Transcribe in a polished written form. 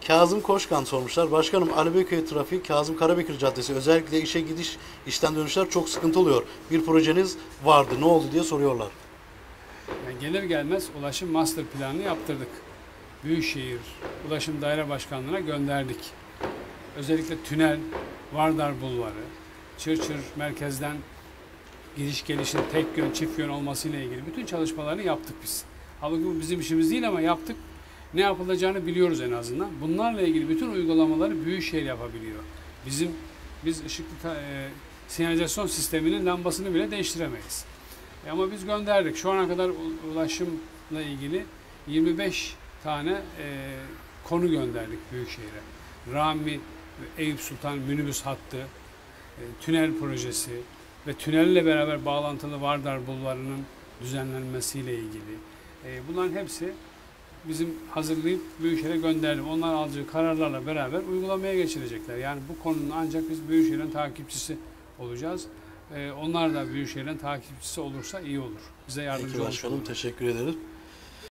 Kazım Koşkan sormuşlar. Başkanım, Ali Beyköy trafiği Kazım Karabekir Caddesi özellikle işe gidiş, işten dönüşler çok sıkıntı oluyor. Bir projeniz vardı, ne oldu diye soruyorlar. Yani gelir gelmez ulaşım master planını yaptırdık. Büyükşehir Ulaşım Daire Başkanlığı'na gönderdik. Özellikle tünel, Vardar Bulvarı, Çırçır merkezden gidiş gelişin tek yön, çift yön olmasıyla ilgili bütün çalışmalarını yaptık biz. Halbuki bu bizim işimiz değil ama yaptık. Ne yapılacağını biliyoruz en azından. Bunlarla ilgili bütün uygulamaları Büyükşehir yapabiliyor. Biz ışıklı sinyalizasyon sisteminin lambasını bile değiştiremeyiz. Ama biz gönderdik. Şu ana kadar ulaşımla ilgili 25 tane konu gönderdik Büyükşehir'e. Rami, Eyüp Sultan minibüs hattı, tünel projesi ve tünelle beraber bağlantılı Vardar Bulvarı'nın düzenlenmesiyle ilgili. Bunların hepsi bizim hazırlayıp Büyükşehir'e gönderdim. Onlar alacağı kararlarla beraber uygulamaya geçirecekler. Yani bu konunun ancak biz Büyükşehir'in takipçisi olacağız. Onlar da Büyükşehir'in takipçisi olursa iyi olur. Bize yardımcı Peki olur. başkanım, teşekkür ederim.